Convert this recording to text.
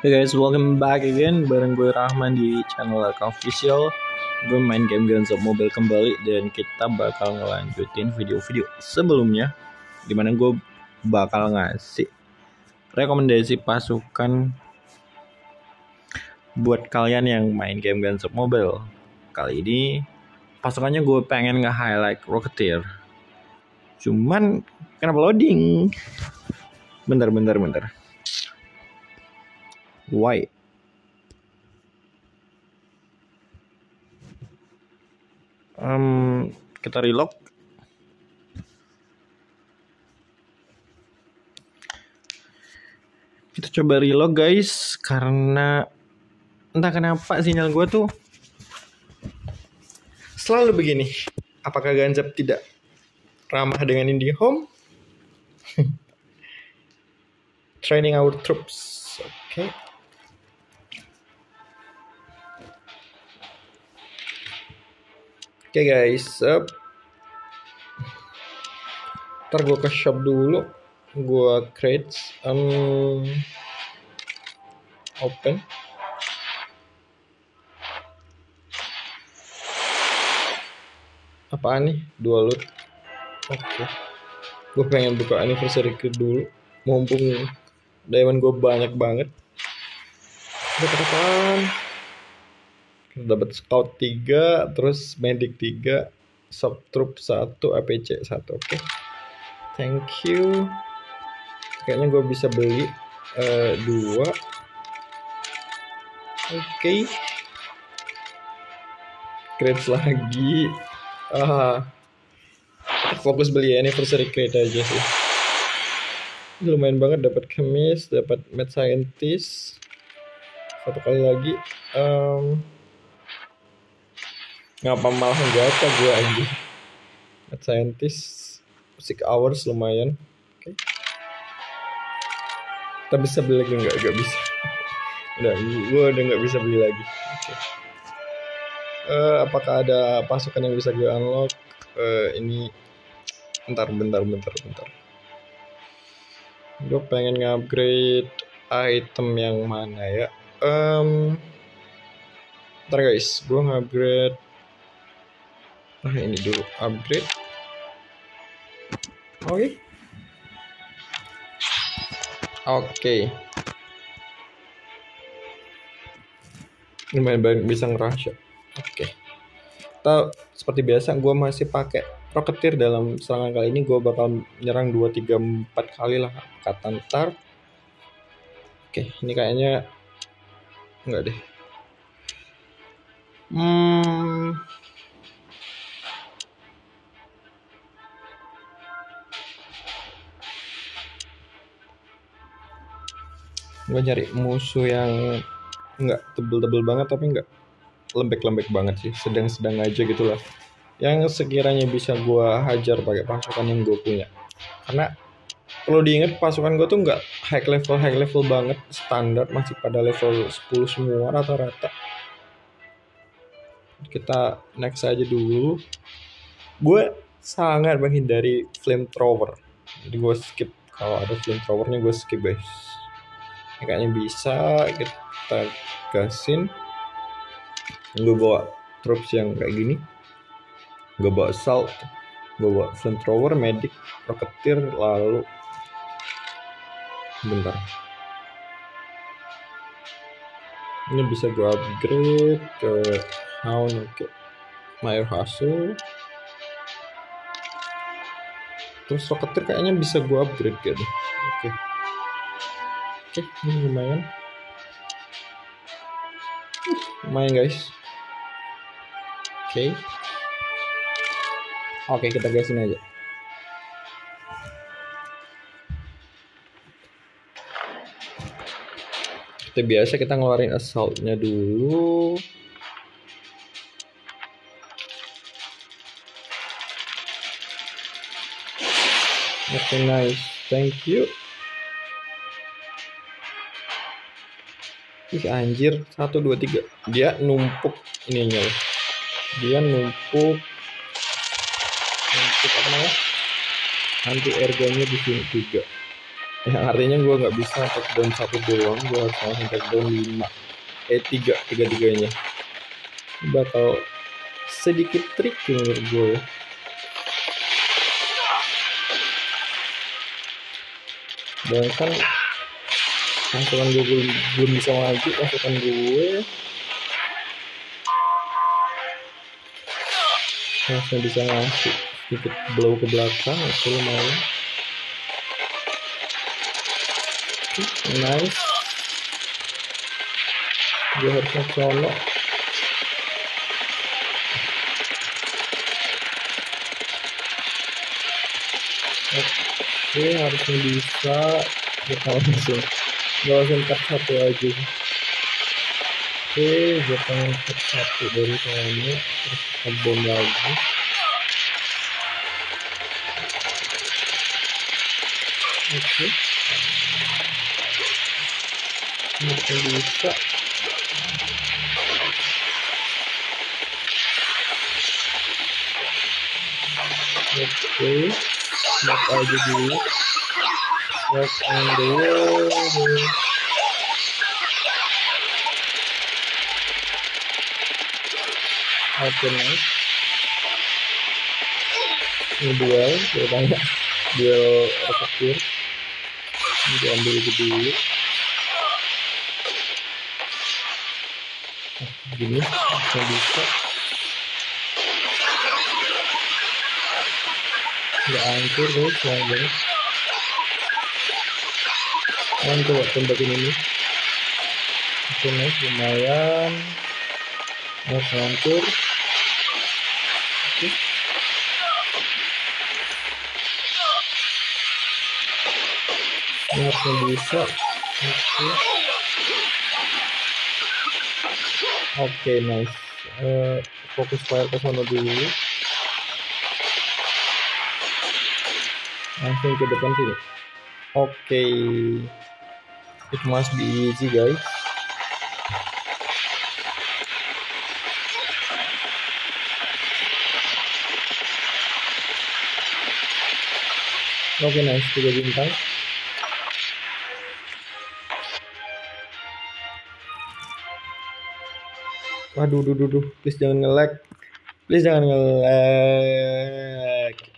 Hey guys, welcome back again bareng gue Rahman di channel Aka Official. Gue main game Guns of Mobile kembali dan kita bakal ngelanjutin video-video sebelumnya dimana gue bakal ngasih rekomendasi pasukan buat kalian yang main game Guns of Mobile. Kali ini pasukannya gue pengen nge-highlight Rocketeer. Cuman kenapa loading? Bentar. Why? Kita reload. Kita coba reload guys, karena entah kenapa sinyal gue tuh selalu begini. Apakah Ganjab tidak ramah dengan IndiHome? Training our troops. Oke. Oke guys, ntar gue ke shop dulu, gue create open. Apaan nih? Dua loot. Oke. Gue pengen buka anniversary dulu, mumpung diamond gue banyak banget. Dapat apaan? Dapat scout 3, terus medic 3, sub troop 1, APC 1. Oke. Thank you. Kayaknya gue bisa beli 2. Oke. Crates lagi. Fokus beli anniversary crate aja sih. Lumayan banget, dapat kemis, dapat mad scientist. Satu kali lagi. Ngapa malah gacha gue anjing. Mad scientist 6 hours lumayan. Oke. Kita bisa beli lagi nggak? Nggak bisa. Gue udah nggak bisa beli lagi. Oke. Apakah ada pasukan yang bisa gue unlock? Ini bentar. Gue pengen nge-upgrade item yang mana ya? Ntar guys, gue nge-upgrade. Ini dulu upgrade. Oke. Lumayan banyak bisa ngerasa. Oke. Kita seperti biasa, gue masih pakai Rocketeer dalam serangan kali ini. Gue bakal nyerang 2, 3, 4 kali lah kata ntar. Oke, ini kayaknya enggak deh. Gue nyari musuh yang enggak tebel-tebel banget tapi enggak lembek-lembek banget sih, sedang-sedang aja gitu lah, yang sekiranya bisa gue hajar pakai pasukan yang gue punya. Karena perlu diingat pasukan gue tuh nggak high level banget, standar, masih pada level 10 semua rata-rata. Kita next aja dulu. Gue sangat menghindari flamethrower, jadi gue skip. Kalau ada flamethrowernya gue skip guys. Ini kayaknya bisa kita gasin. Gue bawa troops yang kayak gini. Gue bawa assault, gue bawa flamethrower, medic, rocketeer, lalu bentar. Ini bisa gue upgrade ke Hound. Oke. Mayor Hustle. Terus rocketeer kayaknya bisa gue upgrade gitu. Oke, ini lumayan guys. Oke, kita gasin aja. Seperti biasa kita ngeluarin assaultnya dulu. Oke, nice. Thank you. Ih anjir, 1, 2, 3. Dia numpuk ininya. Dia numpuk apa namanya? Anti ergonya di sini juga. Yang artinya gue nggak bisa takedown satu doang, gue harus langsung takedown 5, tiga-tiganya. Bakal sedikit tricky menurut gue ya. Bahkan pasukan gue belum bisa maju, pasukan gue langsung bisa ngasih sedikit blow ke belakang, itu lumayan. Nice. Gue harusnya sono. Oke, harusnya bisa. Kita langsung cut satu aja. Oke, gue pengen cut satu dari sana, terus kita bom lagi. Oke, ini bisa. Oke, smoke aja dulu. Smoke on the wall. Oke, nice. Ini duel, gue tanya. Duel refaktir. Ini diambil itu dulu. Gini, bisa. Nggak hancur guys, guys. Coba tembakin ini. Oke, nice, lumayan. Hancur. Oke. Ini harusnya bisa. Oke, nice. Fokus fire ke sana dulu. Langsung ke depan sini. Oke. It must be easy guys. Oke, nice, 3 bintang. Waduh, please jangan nge-lag. Please jangan nge-lag.